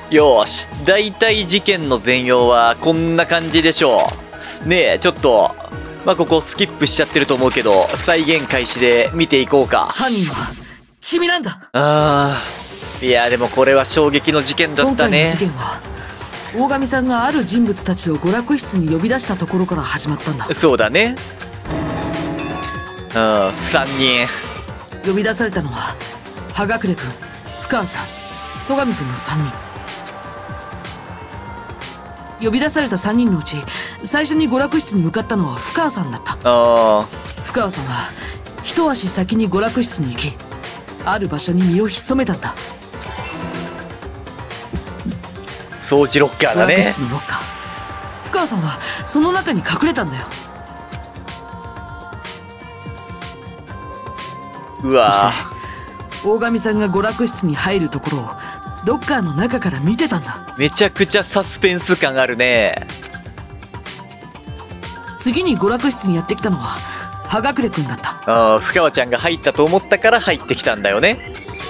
よーし、大体事件の全容はこんな感じでしょう。ねえ、ちょっと、まあ、ここスキップしちゃってると思うけど、再現開始で見ていこうか。 犯人は君なんだ。 いやでもこれは衝撃の事件だったね。 今回の事件は大神さんがある人物たちを娯楽室に呼び出したところから始まったんだ。 そうだね。3人呼び出されたのは葉隠君、深川さん、戸上君の3人。呼び出された3人のうち最初に娯楽室に向かったのは深川さんだった。深川さんは一足先に娯楽室に行き、ある場所に身を潜めたんだ。 掃除ロッカーだね。 娯楽室のロッカー。深川さんはその中に隠れたんだよ。 うわそして大神さんが娯楽室に入るところをロッカーの中から見てたんだ。 めちゃくちゃサスペンス感あるね。 次に娯楽室にやってきたのは葉隠君だった。 深川ちゃんが入ったと思ったから入ってきたんだよね。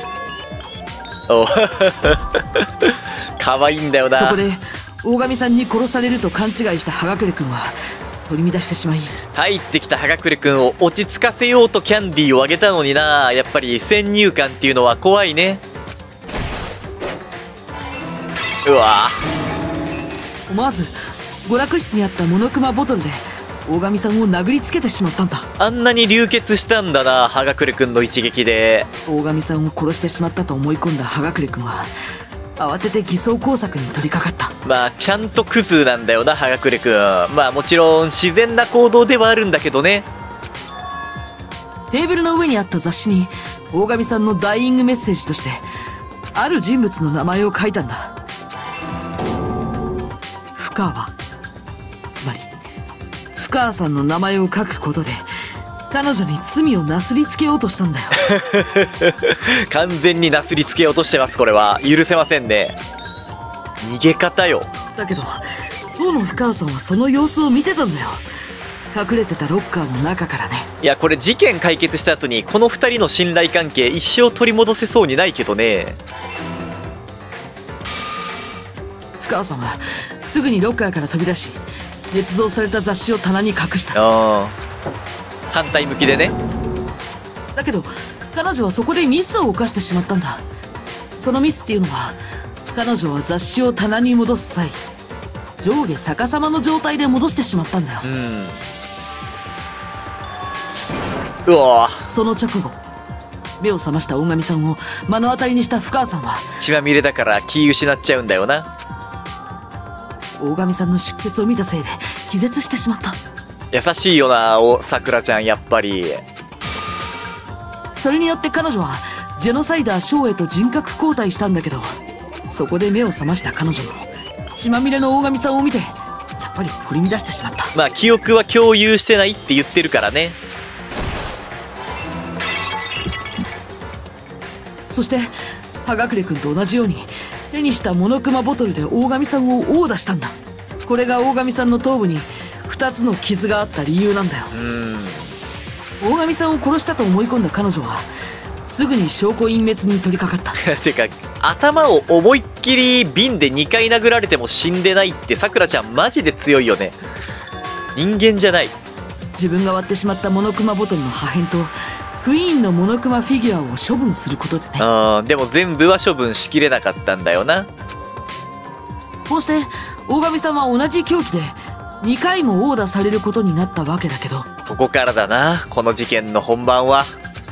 可愛いんだよな。 そこで大神さんに殺されると勘違いした葉隠君は取り乱してしまい、 入ってきた葉隠君を落ち着かせようとキャンディーをあげたのにな。やっぱり先入観っていうのは怖いね。うわ思わず娯楽室にあったモノクマボトルで大神さんを殴りつけてしまったんだ。 あんなに流血したんだな、葉隠君の一撃で。 大神さんを殺してしまったと思い込んだ葉隠君は慌てて偽装工作に取り掛かった。 まあちゃんとクズなんだよな葉隠君。まあもちろん自然な行動ではあるんだけどね。 テーブルの上にあった雑誌に大神さんのダイイングメッセージとしてある人物の名前を書いたんだ。深川、つまり深川さんの名前を書くことで彼女に罪をなすりつけようとしたんだよ。 完全になすりつけようとしてます。これは許せませんね。逃げ方よ。 だけど当の深川さんはその様子を見てたんだよ。隠れてたロッカーの中からね。 いやこれ事件解決した後にこの2人の信頼関係一生取り戻せそうにないけどね。 深川さんはすぐにロッカーから飛び出し捏造された雑誌を棚に隠した。 反対向きでね。 だけど彼女はそこでミスを犯してしまったんだ。そのミスっていうのは彼女は雑誌を棚に戻す際上下逆さまの状態で戻してしまったんだよ。 うわその直後目を覚ました大神さんを目の当たりにした深川さんは血まみれだから気失っちゃうんだよな。 大神さんの出血を見たせいで気絶してしまった。 優しいよなさくらちゃんやっぱり。 それによって彼女はジェノサイダーショーへと人格交代したんだけど、そこで目を覚ました彼女も血まみれの大神さんを見てやっぱり取り乱してしまった。 まあ記憶は共有してないって言ってるからね。 そして葉隠君と同じように手にしたモノクマボトルで大神さんを殴打したんだ。これが大神さんの頭部に2つの傷があった理由なんだよ。大神さんを殺したと思い込んだ彼女はすぐに証拠隠滅に取り掛かった。 てか頭を思いっきり瓶で2回殴られても死んでないってさくらちゃんマジで強いよね。人間じゃない。 自分が割ってしまったモノクマボトルの破片とクイーンのモノクマフィギュアを処分することでね。 でも全部は処分しきれなかったんだよな。 こうして大神さんは同じ凶器で2回も殴打されることになったわけだけど、 ここからだなこの事件の本番は。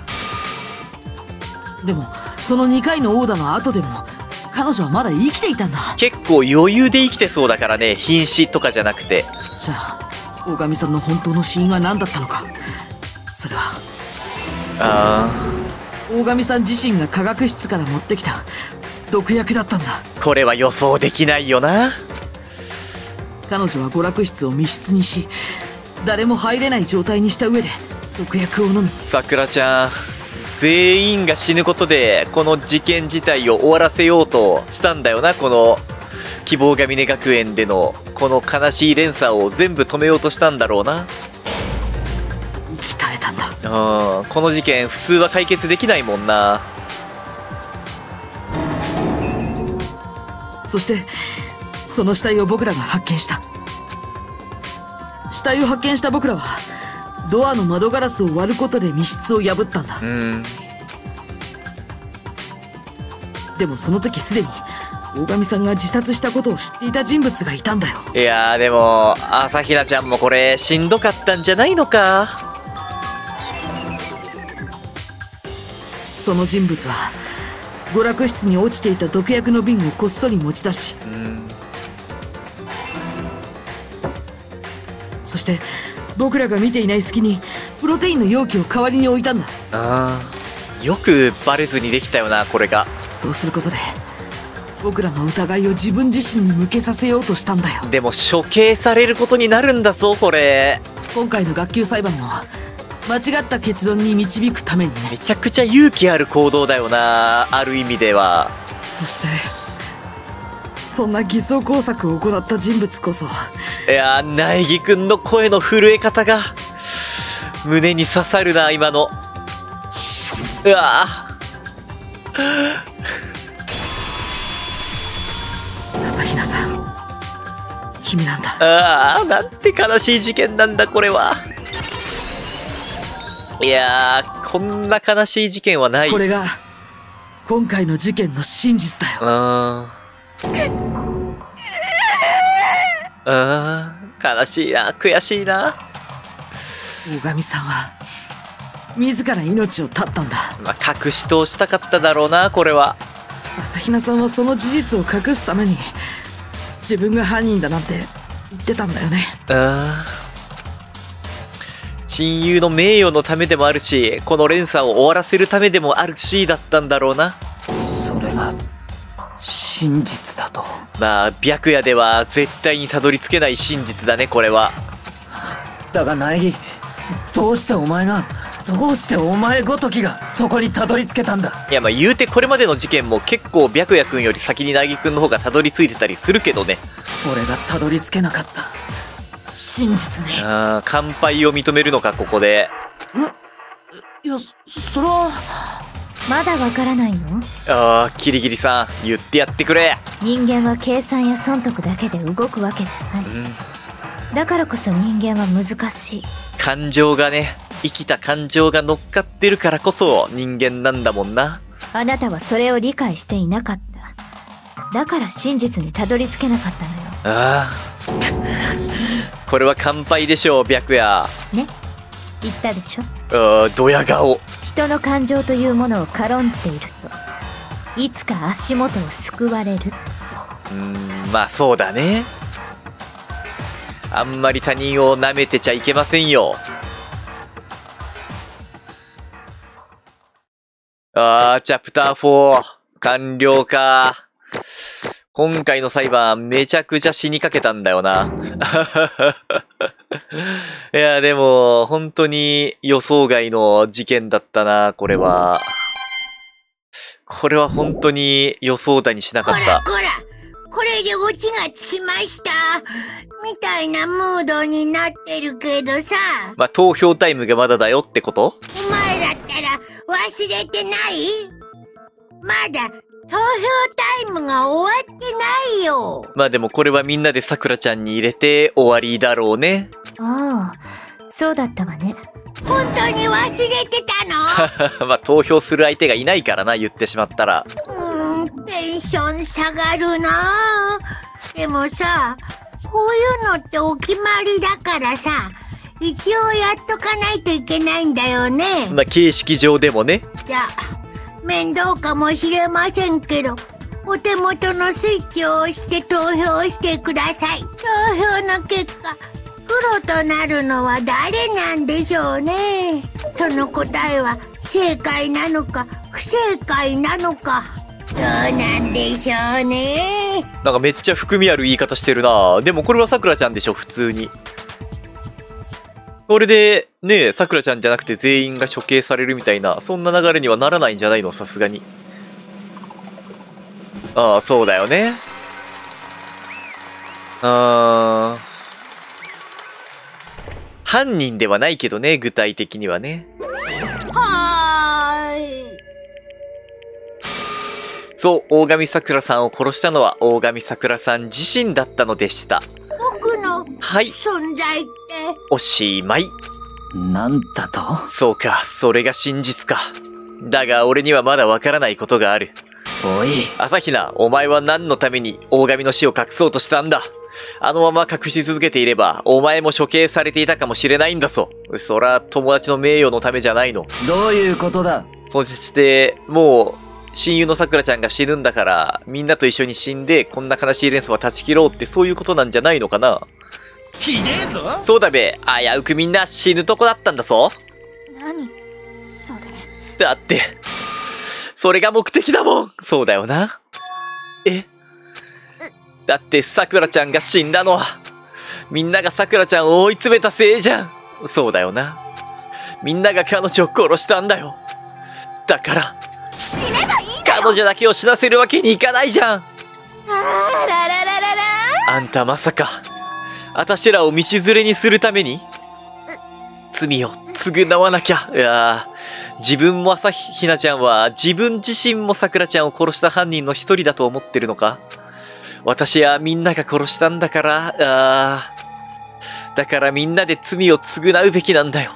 でもその2回の殴打の後でも彼女はまだ生きていたんだ。 結構余裕で生きてそうだからね、瀕死とかじゃなくて。 じゃあ大神さんの本当の死因は何だったのか。それは大神さん自身が科学室から持ってきた毒薬だったんだ。 これは予想できないよな。 彼女は娯楽室を密室にし誰も入れない状態にした上で毒薬を飲み、 さくらちゃん全員が死ぬことでこの事件自体を終わらせようとしたんだよな。この希望が峰学園でのこの悲しい連鎖を全部止めようとしたんだろうな。 息絶えたんだ。 この事件普通は解決できないもんな。 そしてその死体を僕らが発見した。死体を発見した僕らはドアの窓ガラスを割ることで密室を破ったんだ。でもその時すでに大神さんが自殺したことを知っていた人物がいたんだよ。 いやーでも朝比奈ちゃんもこれしんどかったんじゃないのか。 その人物は娯楽室に落ちていた毒薬の瓶をこっそり持ち出し、そして僕らが見ていない隙にプロテインの容器を代わりに置いたんだ。 ああ、よくバレずにできたよなこれが。 そうすることで僕らの疑いを自分自身に向けさせようとしたんだよ。 でも処刑されることになるんだぞこれ。 今回の学級裁判も間違った結論に導くためにね。 めちゃくちゃ勇気ある行動だよな、ある意味では。 そしてそんな偽装工作を行った人物こそ。 いやー、苗木くんの声の震え方が胸に刺さるな今の。うわ朝比奈さん、君なんだ。 ああ、なんて悲しい事件なんだこれは。いやー、こんな悲しい事件はない。 これが今回の事件の真実だよ。 悲しいな、悔しいな。 大神さんは自ら命を絶ったんだ。 まあ、隠し通したかっただろうなこれは。 朝比奈さんはその事実を隠すために自分が犯人だなんて言ってたんだよね。 親友の名誉のためでもあるし、この連鎖を終わらせるためでもあるしだったんだろうな。 それが真実だと。 まあ白夜では絶対にたどり着けない真実だねこれは。 だが苗木、どうしてお前ごときがそこにたどり着けたんだ。 いやまあ言うてこれまでの事件も結構白夜くんより先に苗木くんの方がたどり着いてたりするけどね。 俺がたどり着けなかった真実に。 乾杯を認めるのかここで。 いや、それはまだわからないの？ キリギリさん言ってやってくれ。 人間は計算や損得だけで動くわけじゃない、だからこそ人間は難しい。 感情がね、生きた感情が乗っかってるからこそ人間なんだもんな。 あなたはそれを理解していなかった。だから真実にたどり着けなかったのよ。 これは乾杯でしょう白夜ね、言ったでしょ。 ドヤ顔。 人の感情というものを軽んじているといつか足元を救われる。 まあそうだね。あんまり他人を舐めてちゃいけませんよ。チャプター4完了か。今回の裁判めちゃくちゃ死にかけたんだよな。いやでも本当に予想外の事件だったなこれは。これは本当に予想だにしなかった。 これでオチがつきましたみたいなムードになってるけどさ。 まあ投票タイムがまだだよってこと？ お前だったら忘れてない？まだ投票タイムが終わってないよ。 まあでもこれはみんなでさくらちゃんに入れて終わりだろうね。 ああ、そうだったわね。 本当に忘れてたの？ まあ投票する相手がいないからな、言ってしまったら。 テンション下がるな。でもさ、こういうのってお決まりだからさ、一応やっとかないといけないんだよね。 まあ形式上でもね。 いや、面倒かもしれませんけど、お手元のスイッチを押して投票してください。投票の結果、黒となるのは誰なんでしょうね。その答えは正解なのか不正解なのか、どうなんでしょうね。 なんかめっちゃ含みある言い方してるな。でもこれはさくらちゃんでしょ普通に。これでね、さくらちゃんじゃなくて全員が処刑されるみたいな、そんな流れにはならないんじゃないの、さすがに。そうだよね。犯人ではないけどね、具体的にはね。 そう、大神さくらさんを殺したのは大神さくらさん自身だったのでした。 僕のはい存在って、 おしまい。 なんだと？ そうか、それが真実か。だが俺にはまだわからないことがある。 おい、 朝比奈、お前は何のために大神の死を隠そうとしたんだ。あのまま隠し続けていれば、お前も処刑されていたかもしれないんだぞ。そら、友達の名誉のためじゃないの。 どういうことだ？ そして、もう、親友のさくらちゃんが死ぬんだから、みんなと一緒に死んで、こんな悲しい連鎖は断ち切ろうって、そういうことなんじゃないのかな。 ひでえぞ。 そうだべ、危うくみんな死ぬとこだったんだぞ。 何それ。 だって、それが目的だもん。そうだよな。だってさくらちゃんが死んだのは、みんながさくらちゃんを追い詰めたせいじゃん。そうだよな。みんなが彼女を殺したんだよ。だから、 死ねばいいんだよ。 彼女だけを死なせるわけにいかないじゃん。 あららららら。 あんたまさか、あたしらを道連れにするために罪を償わなきゃ。いやー、自分も朝比奈ちゃんは自分自身もさくらちゃんを殺した犯人の一人だと思ってるのか？私はみんなが殺したんだから、だからみんなで罪を償うべきなんだよ。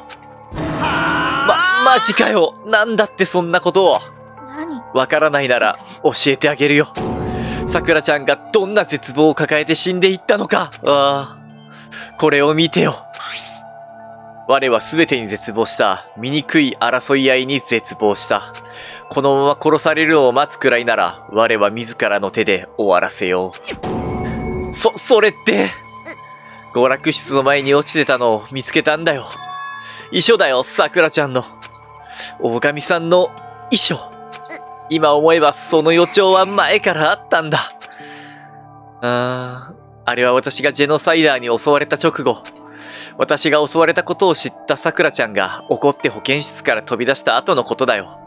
マジかよ。なんだってそんなことを。 何？ わからないなら教えてあげるよ。さくらちゃんがどんな絶望を抱えて死んでいったのか。これを見てよ。我は全てに絶望した。醜い争い合いに絶望した。このまま殺されるのを待つくらいなら、我は自らの手で終わらせよう。それって、娯楽室の前に落ちてたのを見つけたんだよ。遺書だよ、さくらちゃんの。大神さんの遺書。今思えばその予兆は前からあったんだ。あれは私がジェノサイダーに襲われた直後、私が襲われたことを知ったさくらちゃんが怒って保健室から飛び出した後のことだよ。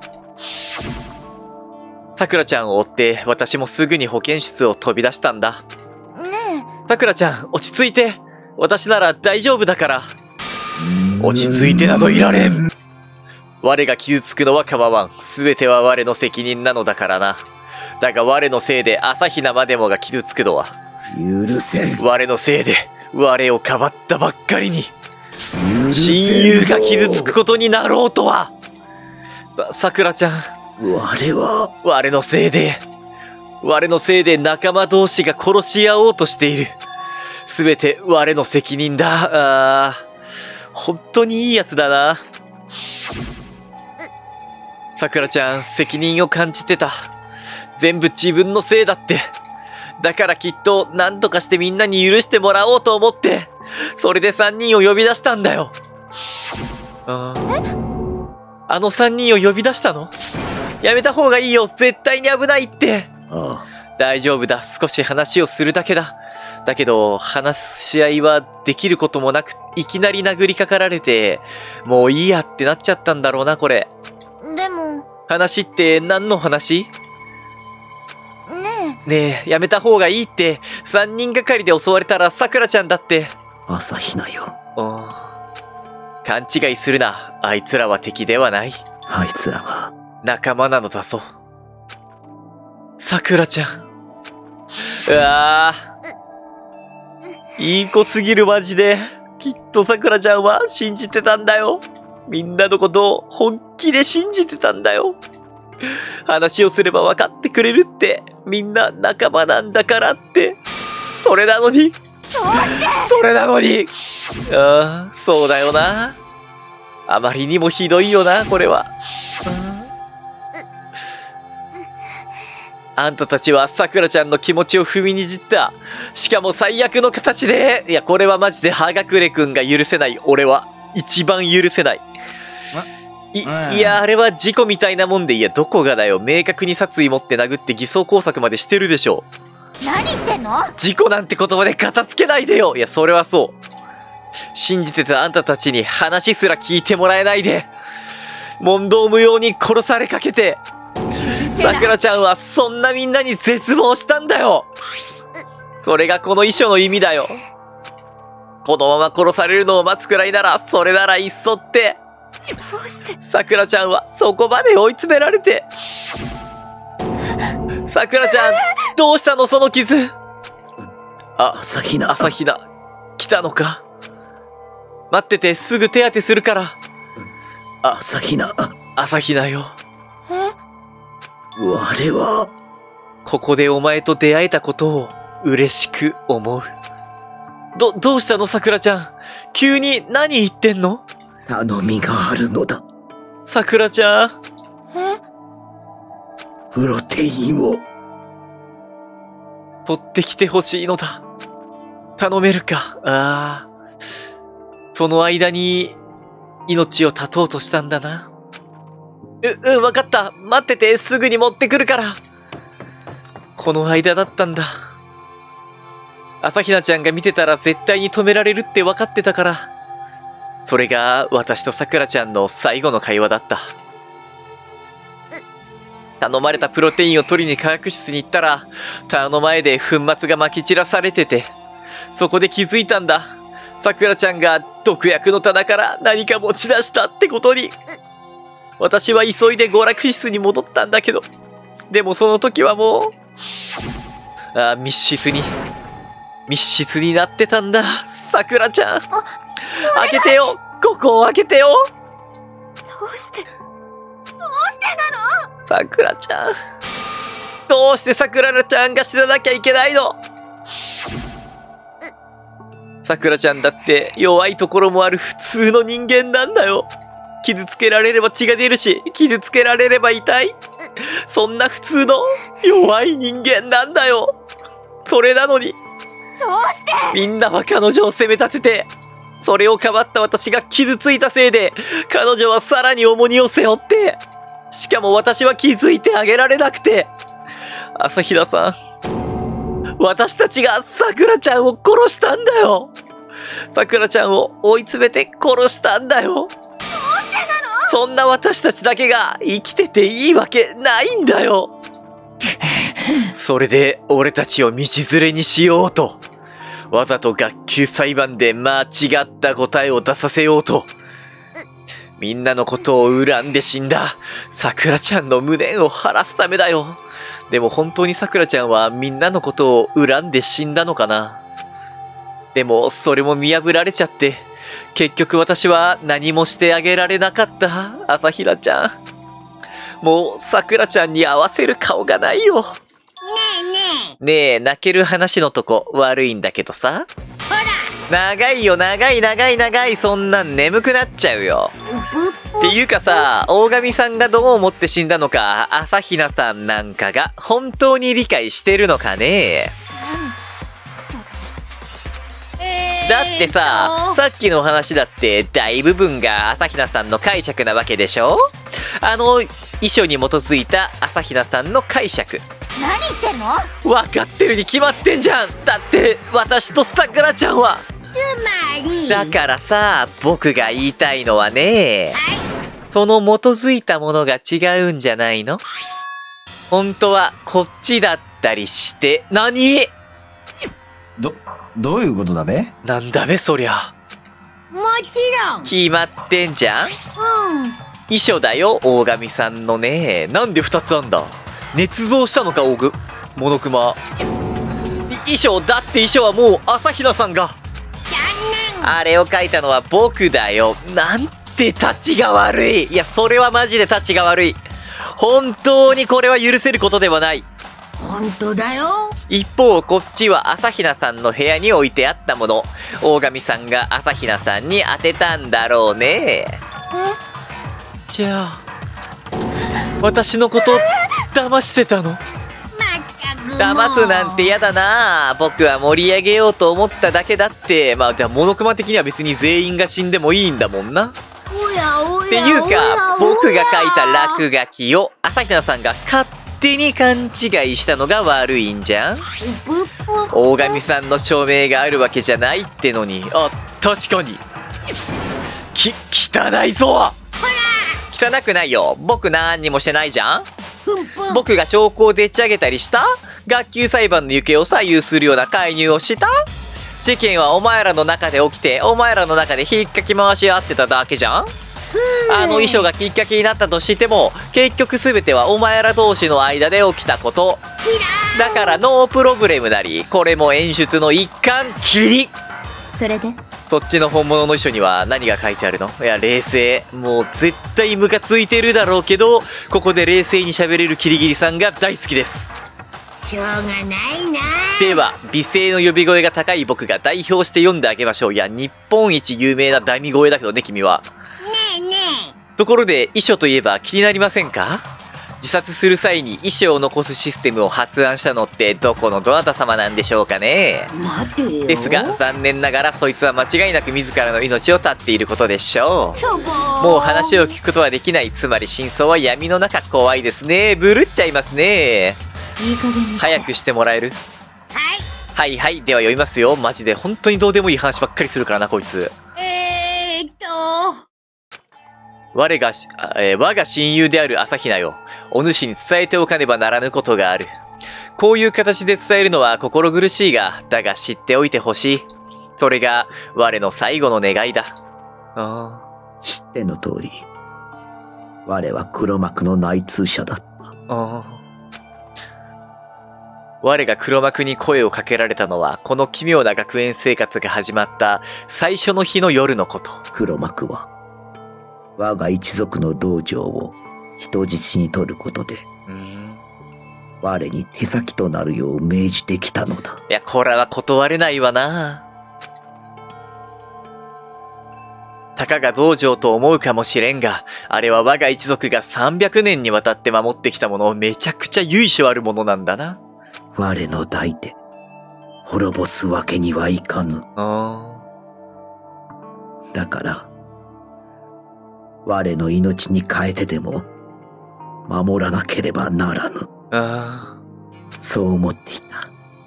さくらちゃんを追って私もすぐに保健室を飛び出したんだ。 ねさくらちゃん、落ち着いて。私なら大丈夫だから。落ち着いてなどいられん。我が傷つくのは構わん。すべては我の責任なのだからな。だが我のせいで朝比奈までもが傷つくのは、 許せん。 我のせいで我をかばったばっかりに、親友が傷つくことになろうとは。さくらちゃん、我のせいで仲間同士が殺し合おうとしている。すべて我の責任だ。本当にいいやつだな。さくらちゃん、責任を感じてた。全部自分のせいだって。だからきっと何とかしてみんなに許してもらおうと思って、それで3人を呼び出したんだよ。あの3人を呼び出したの？やめた方がいいよ。絶対に危ないって。大丈夫だ。少し話をするだけだ。だけど、話し合いはできることもなく、いきなり殴りかかられて、もういいやってなっちゃったんだろうな、これ。 でも。 話って何の話？ ねえ、やめた方がいいって。3人がかりで襲われたらさくらちゃんだって。 朝比奈よ。 勘違いするな。あいつらは敵ではない。 あいつらは仲間なのだぞ。さくらちゃん。いい子すぎるマジで。きっとさくらちゃんは信じてたんだよ。みんなのことを本気で信じてたんだよ。話をすれば分かってくれるって。みんな仲間なんだからって。それなのに。そうだよな。あまりにもひどいよな、これは。あんたたちはさくらちゃんの気持ちを踏みにじった。しかも最悪の形で。いや、これはマジで葉隠れくんが許せない。俺は一番許せない。いや、あれは事故みたいなもんで。いや、どこがだよ。明確に殺意持って殴って偽装工作までしてるでしょ。 何言ってんの？ 事故なんて言葉で片付けないでよ。いや、それはそう。信じてたあんたたちに話すら聞いてもらえないで。問答無用に殺されかけて。さくらちゃんはそんなみんなに絶望したんだよ。それがこの遺書の意味だよ。このまま殺されるのを待つくらいなら、それならいっそって。さくらちゃんはそこまで追い詰められて。 さくらちゃん、どうしたのその傷。 朝比奈。 朝比奈、来たのか。待ってて、すぐ手当てするから。 朝比奈。 朝比奈よ。 我は、 ここでお前と出会えたことを嬉しく思う。どうしたのさくらちゃん。急に何言ってんの？ 頼みがあるのだ。 さくらちゃん。 プロテインを。 取ってきてほしいのだ。頼めるか。その間に命を絶とうとしたんだな。わかった。待ってて、すぐに持ってくるから。この間だったんだ。朝比奈ちゃんが見てたら絶対に止められるって分かってたから。それが私とさくらちゃんの最後の会話だった。頼まれたプロテインを取りに科学室に行ったら、棚の前で粉末が撒き散らされてて、そこで気づいたんだ。さくらちゃんが毒薬の棚から何か持ち出したってことに。私は急いで娯楽室に戻ったんだけど、でもその時はもう、密室になってたんだ。さくらちゃん。開けてよ、ここを開けてよ。 どうしてなの？ さくらちゃん。どうしてさくらちゃんが死ななきゃいけないの？さくらちゃんだって弱いところもある普通の人間なんだよ。傷つけられれば血が出るし、傷つけられれば痛い。そんな普通の弱い人間なんだよ。それなのに、 どうして？ みんなは彼女を責め立てて、それをかばった私が傷ついたせいで、彼女はさらに重荷を背負って、しかも私は気づいてあげられなくて。朝比奈さん、私たちがさくらちゃんを殺したんだよ。さくらちゃんを追い詰めて殺したんだよ。 どうしてなの？ そんな私たちだけが生きてていいわけないんだよ。それで俺たちを道連れにしようと、わざと学級裁判で間違った答えを出させようと、みんなのことを恨んで死んださくらちゃんの無念を晴らすためだよ。でも本当にさくらちゃんはみんなのことを恨んで死んだのかな。でもそれも見破られちゃって、結局私は何もしてあげられなかった。朝比奈ちゃん、もうさくらちゃんに合わせる顔がないよ。ねえ、泣ける話のとこ悪いんだけどさ。 ほら、 長いよ、長い。そんなん眠くなっちゃうよ。っていうかさ、大神さんがどう思って死んだのか、朝比奈さんなんかが本当に理解してるのかね。だってさ、さっきの話だって大部分が朝比奈さんの解釈なわけでしょ。遺書に基づいた朝比奈さんの解釈。 何言ってんの？ 分かってるに決まってんじゃん。だって私とさくらちゃんは。 つまりだからさ、僕が言いたいのはね、その基づいたものが違うんじゃないの？本当はこっちだったりして。何？ どういうことだべ？ なんだべそりゃ。 もちろん。 決まってんじゃん。遺書だよ、大神さんのね。なんで2つあんだ？捏造したのか、モノクマ。遺書だって、遺書はもう朝比奈さんが。あれを書いたのは僕だよ。なんてタチが悪い。いや、それはマジでタチが悪い。本当にこれは許せることではない。 本当だよ。 一方、こっちは朝比奈さんの部屋に置いてあったもの。大神さんが朝比奈さんに当てたんだろうね。じゃあ、私のこと騙してたの？ まったくもう。 騙すなんて嫌だな。僕は盛り上げようと思っただけだって。まあ、じゃあモノクマ的には別に全員が死んでもいいんだもんな。 おやおや。 っていうか、僕が書いた落書きを朝比奈さんが勝手に勘違いしたのが悪いんじゃん。大神さんの証明があるわけじゃないってのに。あ、確かに。汚いぞ。汚くないよ。僕何にもしてないじゃん。僕が証拠をでっち上げたりした？学級裁判の行方を左右するような介入をした？事件はお前らの中で起きて、お前らの中で引っかき回し合ってただけじゃん。 あの遺書がきっかけになったとしても、結局全てはお前ら同士の間で起きたこと。だからノープロブレムなり、これも演出の一環きり。 それでそっちの本物の遺書には何が書いてあるの？いや、冷静。もう絶対ムカついてるだろうけど、ここで冷静に喋れるキリギリさんが大好きです。 しょうがないな。 では、美声の呼び声が高い僕が代表して読んであげましょう。いや、日本一有名なダミ声だけどね、君は。 ねえねところで、遺書といえば気になりませんか？自殺する際に遺書を残すシステムを発案したのってどこのどなた様なんでしょうかね。 待てよ。 ですが残念ながらそいつは間違いなく自らの命を絶っていることでしょしょぼう。もう話を聞くことはできない。つまり真相は闇の中。怖いですね。ブルっちゃいますね。 いい加減にして。 早くしてもらえる？はいはい。では読みますよ。マジで本当にどうでもいい話ばっかりするからなこいつ。我が親友である朝比奈よ。お主に伝えておかねばならぬことがある。こういう形で伝えるのは心苦しいが、だが知っておいてほしい。それが我の最後の願いだ。 知っての通り、我は黒幕の内通者だった。 我が黒幕に声をかけられたのは、この奇妙な学園生活が始まった最初の日の夜のこと。 黒幕は、我が一族の道場を人質に取ることで、我に手先となるよう命じてきたのだ。 いや、これは断れないわな。たかが道場と思うかもしれんが、あれは我が一族が300年にわたって守ってきたもの、めちゃくちゃ由緒あるものなんだな。 我の代で滅ぼすわけにはいかぬ。だから我の命に代えてでも守らなければならぬ。そう思っていた。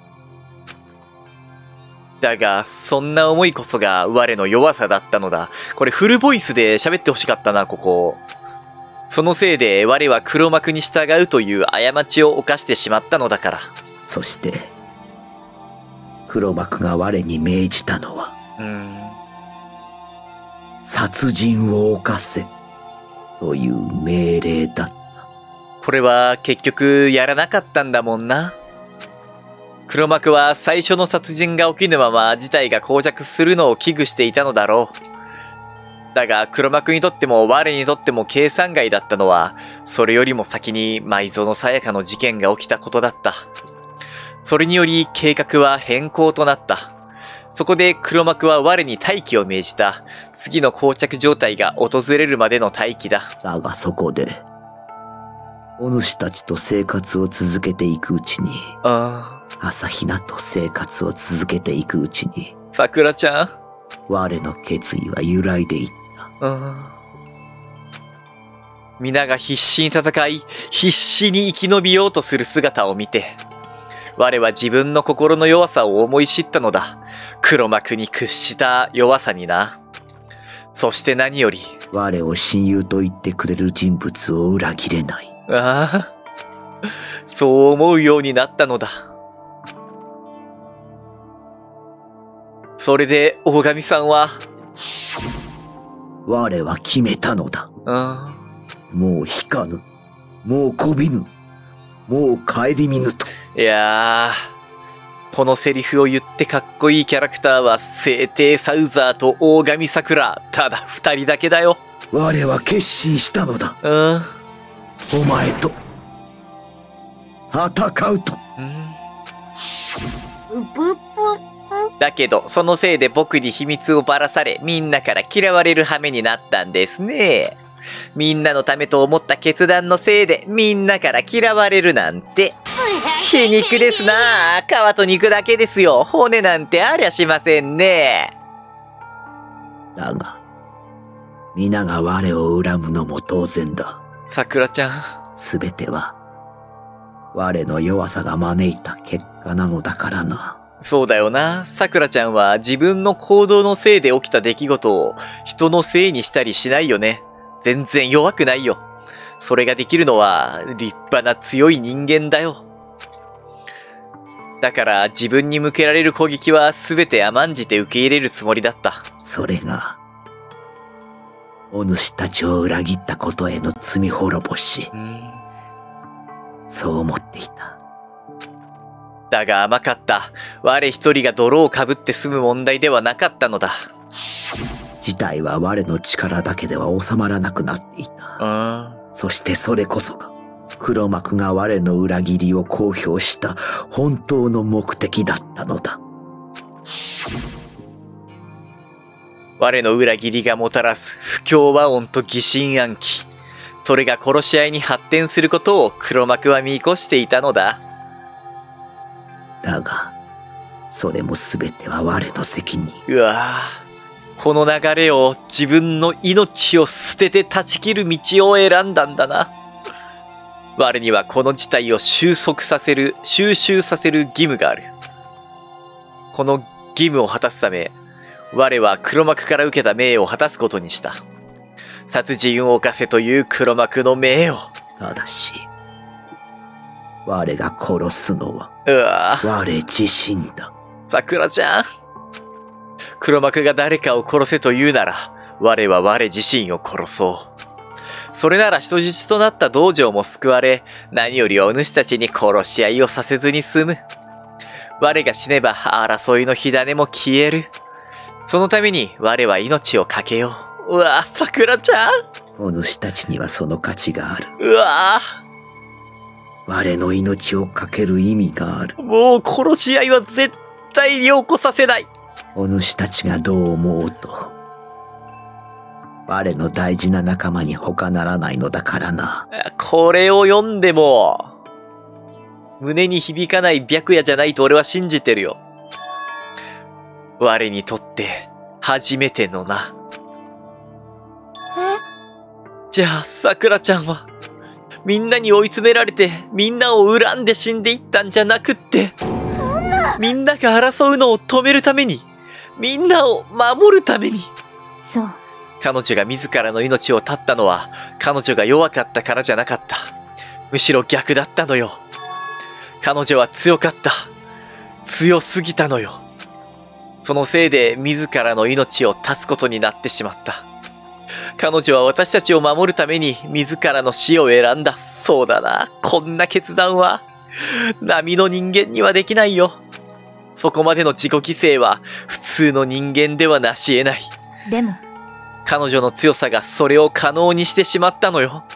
だがそんな思いこそが我の弱さだったのだ。これフルボイスで喋ってほしかったな、ここ。そのせいで我は黒幕に従うという過ちを犯してしまったのだから。 そして黒幕が我に命じたのは、殺人を犯せという命令だった。 これは結局やらなかったんだもんな。黒幕は最初の殺人が起きぬまま事態が膠着するのを危惧していたのだろう。だが黒幕にとっても我にとっても計算外だったのは、それよりも先に舞園さやかの事件が起きたことだった。それにより計画は変更となった。そこで黒幕は我に待機を命じた。次の膠着状態が訪れるまでの待機だ。 だがそこで、お主たちと生活を続けていくうちに、朝比奈と生活を続けていくうちに、 桜ちゃん、 我の決意は揺らいでいった。 皆が必死に戦い、必死に生き延びようとする姿を見て、我は自分の心の弱さを思い知ったのだ。黒幕に屈した弱さにな。そして何より、 我を親友と言ってくれる人物を裏切れない。 そう思うようになったのだ。それで大神さんは、 我は決めたのだ。もう引かぬ。もうこびぬ。もう顧みぬと。 いやー、このセリフを言ってかっこいいキャラクターは聖帝サウザーと大神桜。ただ2人だけだよ。 我は決心したのだ。お前と戦うと。 だけどそのせいで僕に秘密をばらされ、みんなから嫌われる羽目になったんですね。みんなのためと思った決断のせいでみんなから嫌われるなんて。皮肉ですなあ。皮と肉だけですよ。骨なんてありゃしませんね。 だが皆が我を恨むのも当然だ。 桜ちゃん、 すべては我の弱さが招いた結果なのだからな。 そうだよな。桜ちゃんは自分の行動のせいで起きた出来事を人のせいにしたりしないよね。全然弱くないよ。それができるのは立派な強い人間だよ。だから自分に向けられる攻撃は全て甘んじて受け入れるつもりだった。 それがお主たちを裏切ったことへの罪滅ぼし。そう思っていた。 だが甘かった。我一人が泥をかぶって済む問題ではなかったのだ。 事態は我の力だけでは収まらなくなっていた。そしてそれこそが、黒幕が我の裏切りを公表した本当の目的だったのだ。 我の裏切りがもたらす不協和音と疑心暗鬼。それが殺し合いに発展することを黒幕は見越していたのだ。 だが、それも全ては我の責任。 うわぁ、この流れを自分の命を捨てて断ち切る道を選んだんだな。我にはこの事態を収集させる義務がある。この義務を果たすため、我は黒幕から受けた命を果たすことにした。殺人を犯せという黒幕の命を。 ただし、我が殺すのは、我自身だ。 桜ちゃん。黒幕が誰かを殺せと言うなら、我は我自身を殺そう。それなら人質となった道場も救われ、何よりお主たちに殺し合いをさせずに済む。我が死ねば争いの火種も消える。そのために我は命を懸けよう。うわぁ、桜ちゃん。 お主たちにはその価値がある。 うわぁ。 我の命を懸ける意味がある。 もう殺し合いは絶対に起こさせない。 お主たちがどう思おうと、我の大事な仲間に他ならないのだからな。 これを読んでも、胸に響かない白夜じゃないと俺は信じてるよ。我にとって初めてのな。じゃあ、桜ちゃんは、みんなに追い詰められて、みんなを恨んで死んでいったんじゃなくって、みんなが争うのを止めるために、みんなを守るために。 そう。 彼女が自らの命を絶ったのは、彼女が弱かったからじゃなかった。むしろ逆だったのよ。彼女は強かった。強すぎたのよ。そのせいで自らの命を絶つことになってしまった。彼女は私たちを守るために自らの死を選んだ。そうだな。こんな決断は、並の人間にはできないよ。そこまでの自己犠牲は普通の人間ではなし得ない。 でも、 彼女の強さがそれを可能にしてしまったのよ。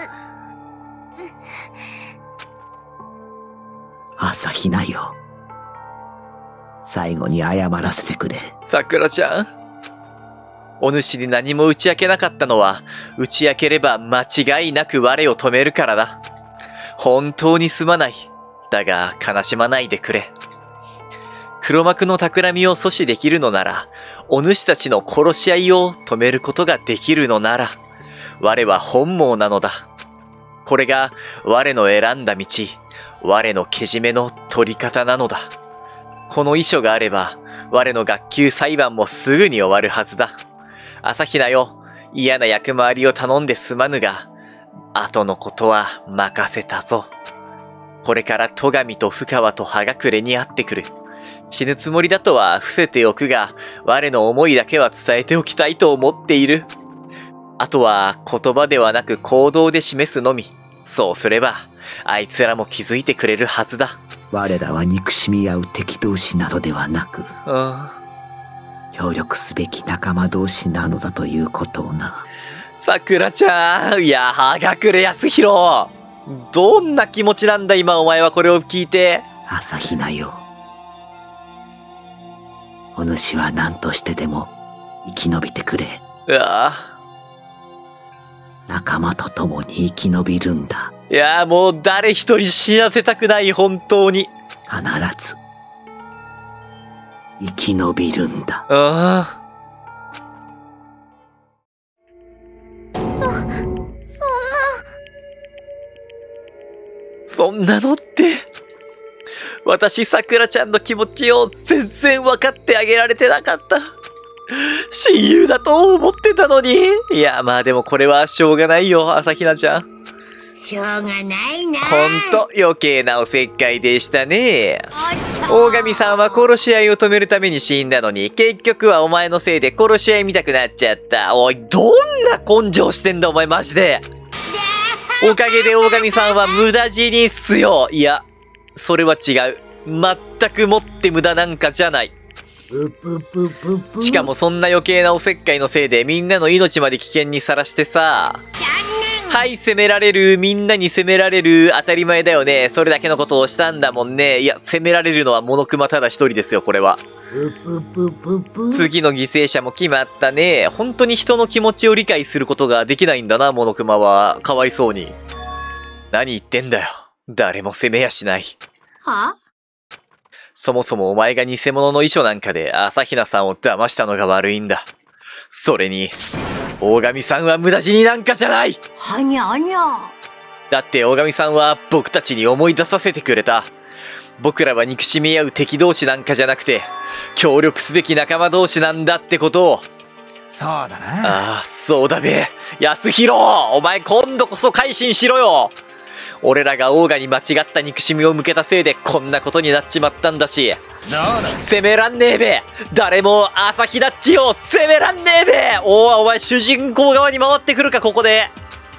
朝比奈よ。最後に謝らせてくれ。 桜ちゃん。お主に何も打ち明けなかったのは、打ち明ければ間違いなく我を止めるからだ。本当にすまない。だが悲しまないでくれ。黒幕の企みを阻止できるのなら、お主たちの殺し合いを止めることができるのなら、我は本望なのだ。これが我の選んだ道、我のけじめの取り方なのだ。この遺書があれば、我の学級裁判もすぐに終わるはずだ。朝比奈よ、嫌な役回りを頼んですまぬが、後のことは任せたぞ。これから戸上と深川と葉隠れに会ってくる。死ぬつもりだとは伏せておくが、我の思いだけは伝えておきたいと思っている。あとは言葉ではなく行動で示すのみ。そうすれば、あいつらも気づいてくれるはずだ。 我らは憎しみ合う敵同士などではなく、協力すべき仲間同士なのだということをな。 桜ちゃん、いや、葉隠れ康弘。どんな気持ちなんだ今お前はこれを聞いて。 朝比奈よ。お主は何としてでも生き延びてくれ。仲間と共に生き延びるんだ。 いや、もう誰一人死なせたくない、本当に。 必ず生き延びるんだ。 そんなのって。私、桜ちゃんの気持ちを全然分かってあげられてなかった。親友だと思ってたのに。いや、まあでもこれはしょうがないよ、朝比奈ちゃん。 しょうがないな。 ほんと余計なおせっかいでしたね。大神さんは殺し合いを止めるために死んだのに、結局はお前のせいで殺し合い見たくなっちゃった。おい、どんな根性してんだお前マジで。おかげで大神さんは無駄死にっすよ。いや、それは違う。全くもって無駄なんかじゃない。しかもそんな余計なおせっかいのせいでみんなの命まで危険にさらしてさ。はい、責められる。みんなに責められる。当たり前だよね。それだけのことをしたんだもんね。いや、責められるのはモノクマただ一人ですよ、これは。次の犠牲者も決まったね。本当に人の気持ちを理解することができないんだな、モノクマは。かわいそうに。何言ってんだよ。誰も責めやしない。 は？ そもそもお前が偽物の衣装なんかで朝比奈さんを騙したのが悪いんだ。それに、大神さんは無駄死になんかじゃない。 はにゃにゃ。 だって大神さんは僕たちに思い出させてくれた。僕らは憎しみ合う敵同士なんかじゃなくて、協力すべき仲間同士なんだってことを。 そうだな。 ああ、そうだべ。安弘、お前今度こそ改心しろよ。俺らがオーガに間違った憎しみを向けたせいでこんなことになっちまったんだし。責めらんねえべ。誰も朝日だっちを責めらんねえべ。お前主人公側に回ってくるか、ここで。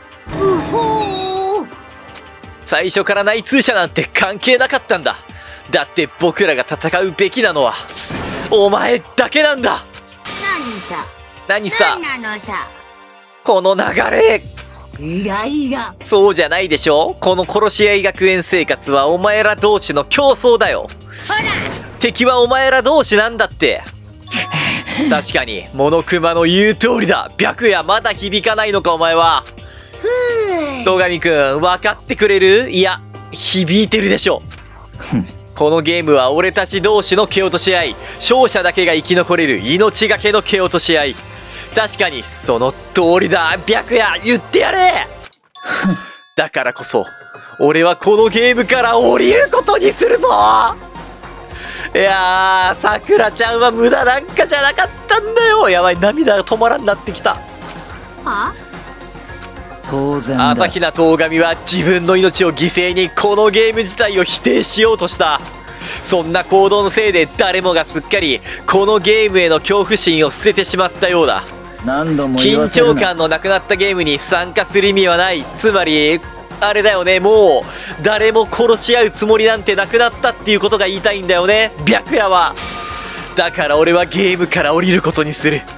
最初から内通者なんて関係なかったんだ。だって僕らが戦うべきなのはお前だけなんだ。何さ何なのさ。 この流れ。 イライラ。 そうじゃないでしょ。この殺し合い学園生活はお前ら同士の競争だよ。 ほら、 敵はお前ら同士なんだって。確かにモノクマの言う通りだ。白夜まだ響かないのかお前は。戸上くん分かってくれる？いや、響いてるでしょ。このゲームは俺たち同士の蹴落とし合い。勝者だけが生き残れる命がけの蹴落とし合い。確かにその通りだ。白夜言ってやれ。だからこそ俺はこのゲームから降りることにするぞ。いやー、さくらちゃんは無駄なんかじゃなかったんだよ。やばい、涙が止まらんなってきた。 は？ 当然だ。 朝比奈と大神は自分の命を犠牲にこのゲーム自体を否定しようとした。そんな行動のせいで誰もがすっかりこのゲームへの恐怖心を捨ててしまったようだ。 何度も言緊わせるな。 張感のなくなったゲームに参加する意味はない。つまりあれだよね、もう誰も殺し合うつもりなんてなくなったっていうことが言いたいんだよね、白夜は。だから俺はゲームから降りることにする。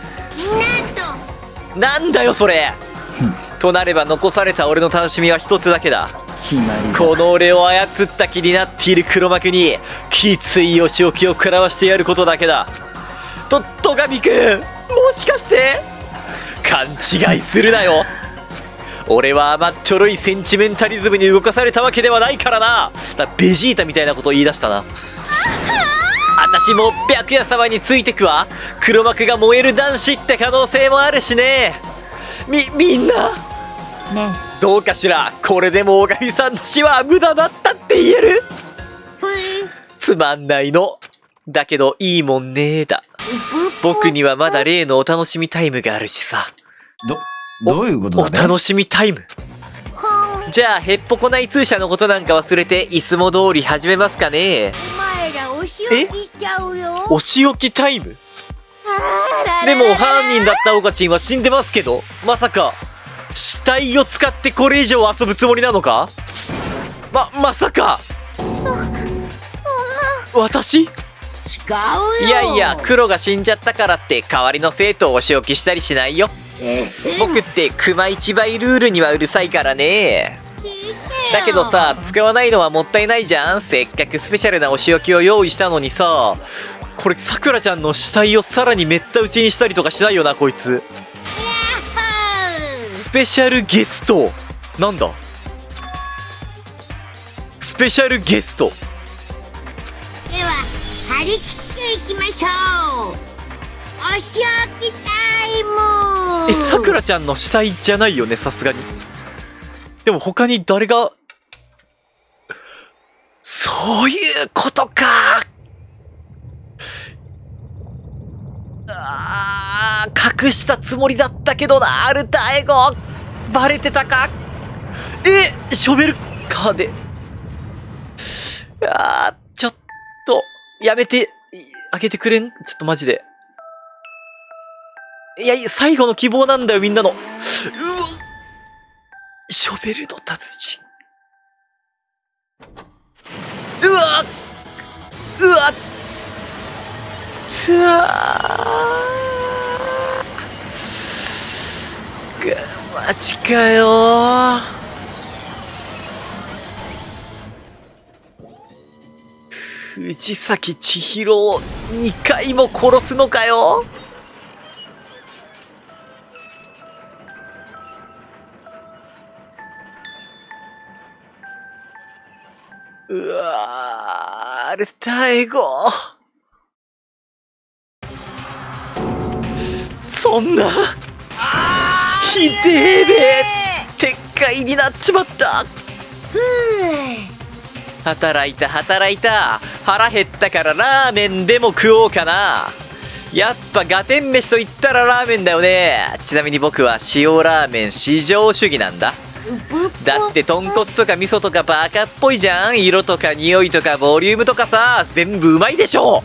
なんだよそれ。となれば残された俺の楽しみは一つだけだ。 決まりだ。 この俺を操った気になっている黒幕にきついお仕置きを食らわしてやることだけだ。戸上くん、もしかして勘違いするなよ。俺は甘っちょろいセンチメンタリズムに動かされたわけではないからな。ベジータみたいなことを言い出したな。私も白夜様についてくわ。黒幕が燃える男子って可能性もあるしね。みんなねどうかしら。これでも大神さんの死は無駄だったって言える？つまんないの。だけどいいもんねーだ。僕にはまだ例のお楽しみタイムがあるしさ。 どういうことだね。 お楽しみタイム。じゃあヘッポコ内通者のことなんか忘れていつも通り始めますかね。 お前らお仕置きしちゃうよ。 お仕置きタイム。でも犯人だったオカチンは死んでますけど、まさか死体を使ってこれ以上遊ぶつもりなのか。まさか私？ 違うよ。 いやいや、黒が死んじゃったからって代わりの生徒をお仕置きしたりしないよ。僕って熊一倍ルールにはうるさいからね。だけどさ、使わないのはもったいないじゃん。せっかくスペシャルなお仕置きを用意したのにさ。これさくらちゃんの死体をさらにめった打ちにしたりとかしないよなこいつ。スペシャルゲストなんだ。スペシャルゲスト。 では張り切っていきましょう。お仕置きタイム。 さくらちゃんの死体じゃないよね、さすがに。でも他に誰が。そういうことか。隠したつもりだったけどな、アルタエゴバレてたか。 ショベルカーで。ちょっと、やめて、あげてくれん？ちょっとマジで。いや、最後の希望なんだよ、みんなの。ショベルの達人。うわマジかよ。藤崎千尋を2回も殺すのかよ。アルタエゴ。そんなひでえべ撤回になっちまった。働いた腹減ったからラーメンでも食おうかな。やっぱガテン飯と言ったらラーメンだよね。ちなみに僕は塩ラーメン至上主義なんだ。だって豚骨とか味噌とかバカっぽいじゃん。色とか匂いとかボリュームとかさ、全部うまいでしょ。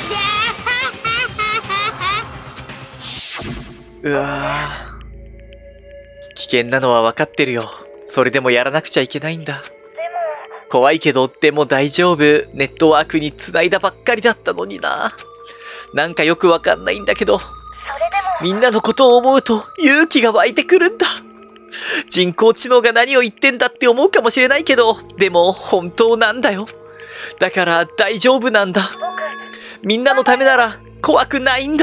うわぁ、危険なのは分かってるよ。それでもやらなくちゃいけないんだ。怖いけどでも大丈夫。ネットワークに繋いだばっかりだったのにな。なんかよくわかんないんだけど、みんなのことを思うと勇気が湧いてくるんだ。人工知能が何を言ってんだって思うかもしれないけど、でも本当なんだよ。だから大丈夫なんだ。みんなのためなら怖くないんだ。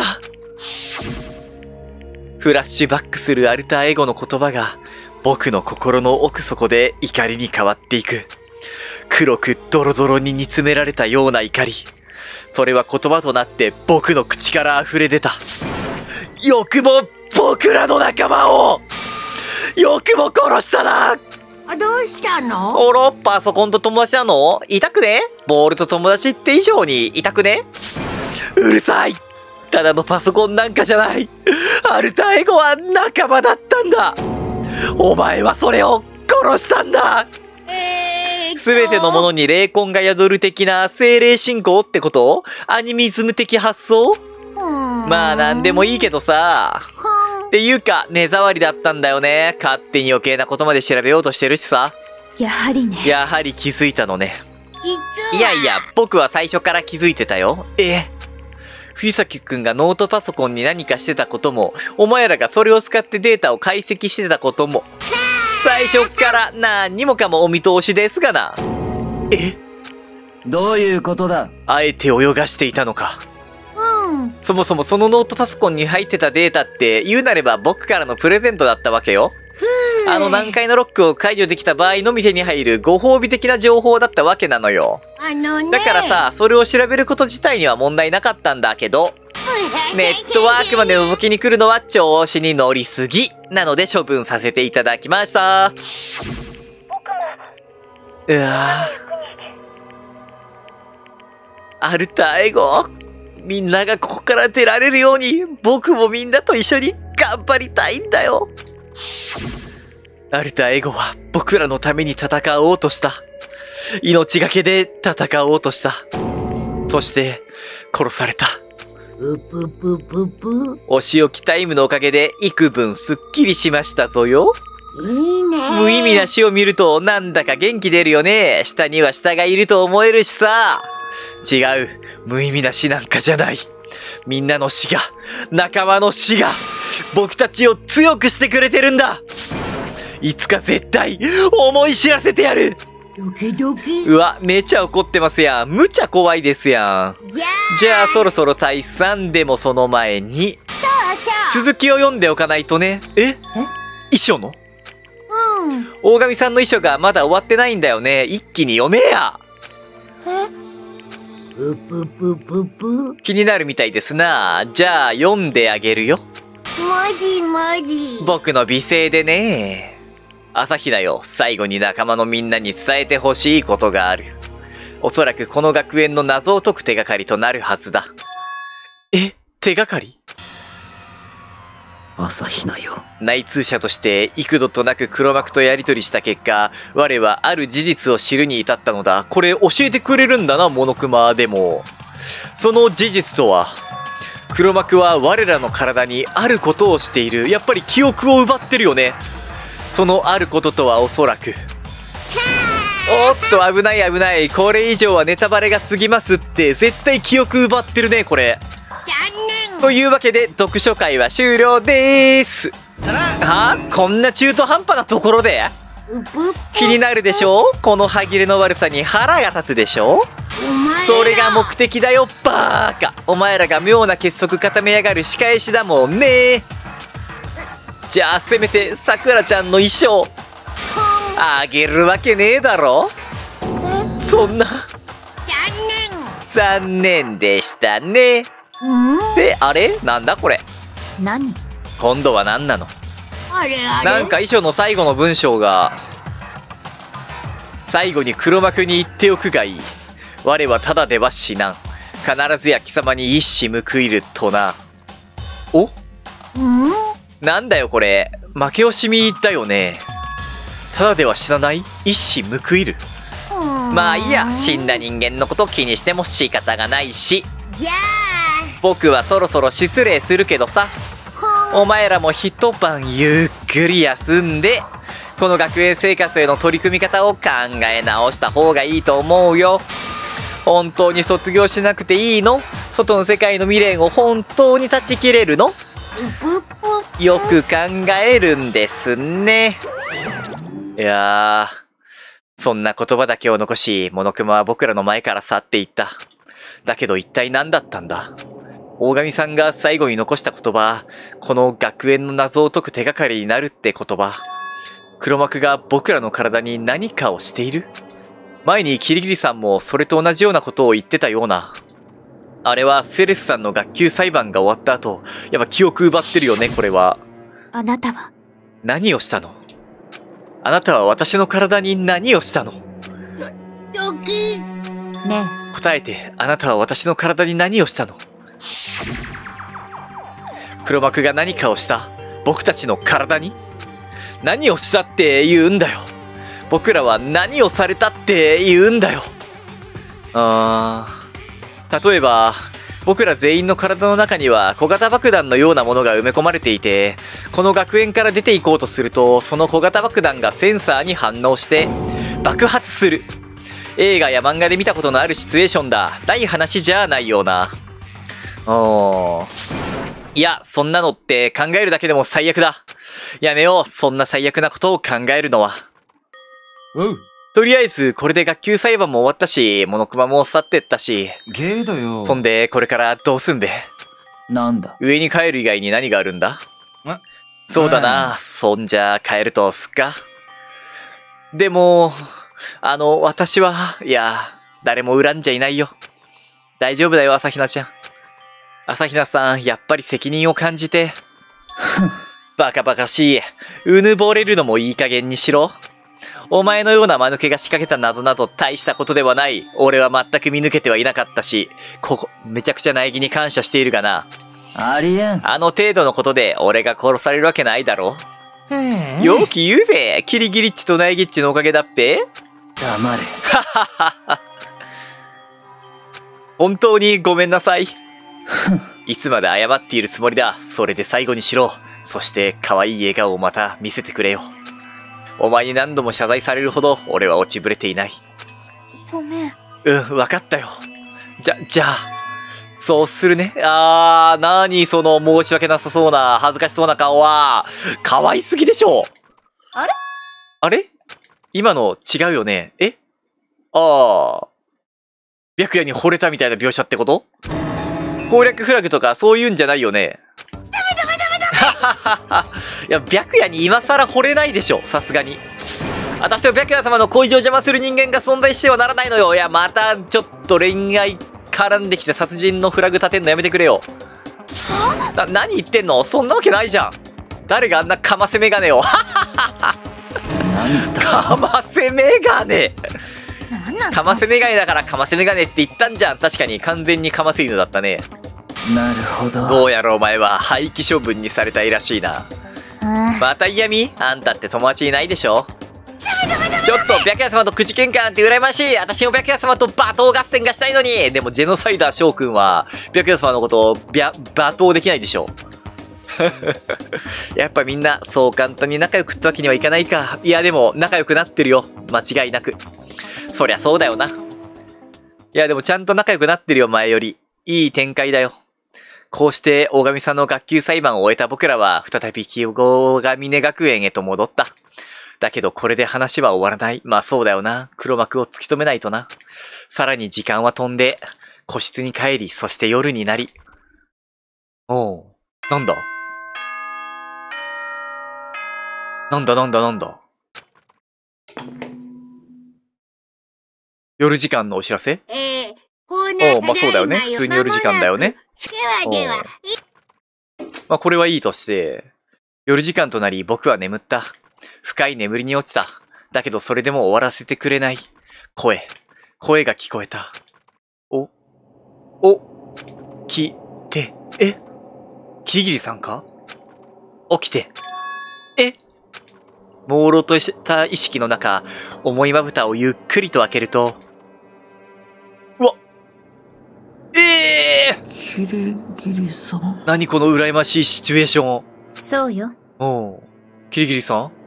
フラッシュバックするアルターエゴの言葉が僕の心の奥底で怒りに変わっていく。黒くドロドロに煮詰められたような怒り。それは言葉となって僕の口から溢れ出た。よくも僕らの仲間をよくも殺したな。 どうしたの？ おろ、パソコンと友達なの？痛くね？ボールと友達って以上に痛くね？うるさい。ただのパソコンなんかじゃない。アルタエゴは仲間だったんだ。お前はそれを殺したんだ。すべてのものに霊魂が宿る的な精霊信仰ってこと？アニミズム的発想？まあなんでもいいけどさ。っていうか目障りだったんだよね。勝手に余計なことまで調べようとしてるしさ。 やはりね。 やはり気づいたのね。 実は。 いやいや、僕は最初から気づいてたよ。藤崎くんがノートパソコンに何かしてたことも、お前らがそれを使ってデータを解析してたことも、最初から何にもかもお見通しですがな。 どういうことだ？ あえて泳がしていたのか。そもそもそのノートパソコンに入ってたデータって言うなれば僕からのプレゼントだったわけよ。あの難解のロックを解除できた場合のみ手に入るご褒美的な情報だったわけなのよ。だからさ、それを調べること自体には問題なかったんだけど、ネットワークまで覗きに来るのは調子に乗りすぎなので処分させていただきました。アルタエゴ、みんながここから出られるように僕もみんなと一緒に頑張りたいんだよ。アルタエゴは僕らのために戦おうとした。命がけで戦おうとした。そして殺された。お仕置きタイムのおかげで幾分すっきりしましたぞよ。 いいね。 無意味な死を見るとなんだか元気出るよね。下には下がいると思えるしさ。違う。無意味な死なんかじゃない。みんなの死が、仲間の死が、僕たちを強くしてくれてるんだ。いつか絶対思い知らせてやる。 ドキドキ。 うわ、めちゃ怒ってますやん。むちゃ怖いですやん。じゃあそろそろ退散。でもその前に続きを読んでおかないとね。遺書の？大神さんの遺書がまだ終わってないんだよね。一気に読めや。気になるみたいですな。じゃあ読んであげるよ。 文字文字。 僕の美声でね。朝日だよ。最後に仲間のみんなに伝えてほしいことがある。おそらくこの学園の謎を解く手がかりとなるはずだ。手がかり？ 朝比奈よ。 内通者として幾度となく黒幕とやり取りした結果、我はある事実を知るに至ったのだ。これ教えてくれるんだな、モノクマでも。その事実とは、黒幕は我らの体にあることをしている。やっぱり記憶を奪ってるよね。そのあることとはおそらく。おっと、危ない危ない。これ以上はネタバレが過ぎますって。絶対記憶奪ってるね、これ。というわけで、読書会は終了でーす。はあ、こんな中途半端なところで気になるでしょ。この歯切れの悪さに腹が立つでしょ。それが目的だよ、バーカ。お前らが妙な結束固めやがる仕返しだもんね。じゃあせめてさくらちゃんの衣装あげるわけねえだろ。そんな残念でしたね。で、あれなんだこれ。 何？ 今度は何なの。 あれあれ、 なんか衣装の最後の文章が、最後に黒幕に言っておくがいい。我はただでは死なん。必ずや貴様に一矢報いるとな。お？なんだよこれ。負け惜しみだよね。ただでは死なない？一矢報いる。まあいいや、死んだ人間のこと気にしても仕方がないし。 じゃあ僕はそろそろ失礼するけどさ。お前らも一晩ゆっくり休んで、この学園生活への取り組み方を考え直した方がいいと思うよ。本当に卒業しなくていいの？外の世界の未練を本当に断ち切れるの？よく考えるんですね。いやー、そんな言葉だけを残し、モノクマは僕らの前から去っていった。だけど一体何だったんだ？大神さんが最後に残した言葉、この学園の謎を解く手がかりになるって言葉。黒幕が僕らの体に何かをしている？前にキリギリさんもそれと同じようなことを言ってたような。あれはセレスさんの学級裁判が終わった後、やっぱ記憶奪ってるよね、これは。 あなたは何をしたの？あなたは私の体に何をしたの？ ドキね答えて、あなたは私の体に何をしたの？黒幕が何かをした？僕たちの体に？何をしたって言うんだよ。僕らは何をされたって言うんだよ。例えば、僕ら全員の体の中には小型爆弾のようなものが埋め込まれていて、この学園から出ていこうとすると、その小型爆弾がセンサーに反応して爆発する。映画や漫画で見たことのあるシチュエーションだ。ない話じゃないような。いや、そんなのって考えるだけでも最悪だ。やめよう、そんな最悪なことを考えるのは。とりあえず、これで学級裁判も終わったし、モノクマも去ってったし。 ゲーだよ。 そんで、これからどうすんべ？ なんだ？ 上に帰る以外に何があるんだ？そうだな、そんじゃ帰るとすっか。でも、私は、いや、誰も恨んじゃいないよ。大丈夫だよ、朝比奈ちゃん。朝比奈さん、やっぱり責任を感じて。バカバカしい。うぬぼれるのもいい加減にしろ。お前のような間抜けが仕掛けた謎など大したことではない。俺は全く見抜けてはいなかったし、めちゃくちゃ苗木に感謝しているがな。 ありえん。 あの程度のことで俺が殺されるわけないだろ。よき言うべ。キリギリッチと苗木ッチのおかげだっぺ。 黙れ。 本当にごめんなさい。いつまで謝っているつもりだ。それで最後にしろ。そして可愛い笑顔をまた見せてくれよ。お前に何度も謝罪されるほど俺は落ちぶれていない。 ごめん。 わかったよ。じゃあ、そうするね。なにその申し訳なさそうな、恥ずかしそうな顔は。可愛すぎでしょ。あれ今の違うよね。白夜に惚れたみたいな描写ってこと？攻略フラグとかそういうんじゃないよね。いや、白夜に今更惚れないでしょ、さすがに。私と白夜様の恋路を邪魔する人間が存在してはならないのよ。いや、またちょっと恋愛絡んできて殺人のフラグ立てんのやめてくれよ。何言ってんの？そんなわけないじゃん。誰があんなかませメガネを。かませメガネ。かませメガネだからかませメガネって言ったんじゃん。確かに完全にかませ犬だったね。 なるほど。 どうやらお前は廃棄処分にされたいらしいな。また嫌味？あんたって友達いないでしょ。ちょっと白夜様と口喧嘩なんて羨ましい。私も白夜様と罵倒合戦がしたいのに。でもジェノサイダー翔くんは白夜様のことを罵倒できないでしょ。やっぱみんなそう簡単に仲良くってわけにはいかないか。いやでも仲良くなってるよ、間違いなく。そりゃそうだよな。いやでもちゃんと仲良くなってるよ、前より。いい展開だよ。こうして大神さんの学級裁判を終えた僕らは再び清ヶ峰学園へと戻った。だけどこれで話は終わらない。まあそうだよな。黒幕を突き止めないとな。さらに時間は飛んで、個室に帰り、そして夜になり。おう、なんだなんだ。夜時間のお知らせ？おう、まあそうだよね。普通に夜時間だよね。まあこれはいいとして、夜時間となり僕は眠った。深い眠りに落ちた。だけどそれでも終わらせてくれない。声が聞こえた。キリギリさんか？起きて。朦朧とした意識の中、重いまぶたをゆっくりと開けると、うわ！ キリギリさん？ 何この羨ましいシチュエーション。 そうよ。 おう、キリギリさん？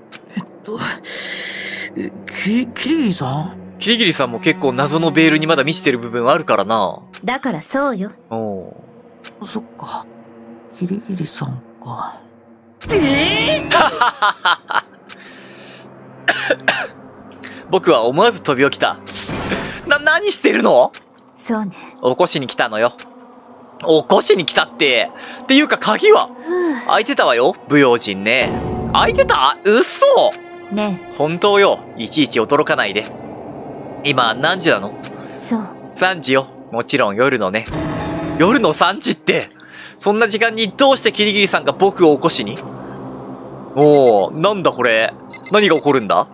キリギリさん？ キリギリさんも結構謎のベールにまだ満ちてる部分あるからな。 だからそうよ。 おう。 そっか。キリギリさんか。 僕は思わず飛び起きた。何してるの？ そうね。 起こしに来たのよ。起こしに来たって。っていうか鍵は開いてたわよ、不用心ね。開いてた？嘘！ ねえ。本当よ。いちいち驚かないで。今何時なの？ そう。 3時よ。もちろん夜のね。夜の3時って、そんな時間にどうしてキリギリさんが僕を起こしに？おー、なんだこれ。何が起こるんだ？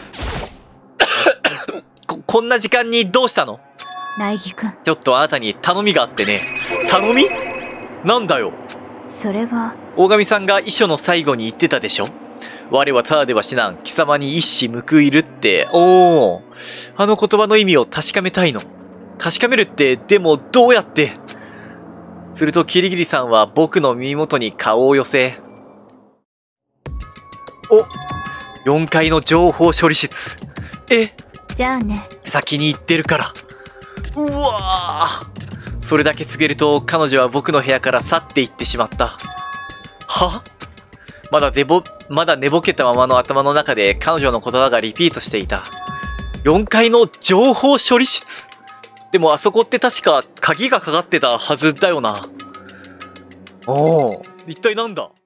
こんな時間にどうしたの？ 苗木くん。 ちょっとあなたに頼みがあってね。頼み？なんだよ。 それは。 大神さんが遺書の最後に言ってたでしょ？我はただでは死なん、貴様に一矢報いるって。おー。あの言葉の意味を確かめたいの。確かめるって、でもどうやって？するとキリギリさんは僕の耳元に顔を寄せ。4階の情報処理室。 じゃあね。 先に行ってるから。うわぁ。それだけ告げると彼女は僕の部屋から去って行ってしまった。は？まだ寝ぼけたままの頭の中で彼女の言葉がリピートしていた。4階の情報処理室。でもあそこって確か鍵がかかってたはずだよな。おお、一体なんだ？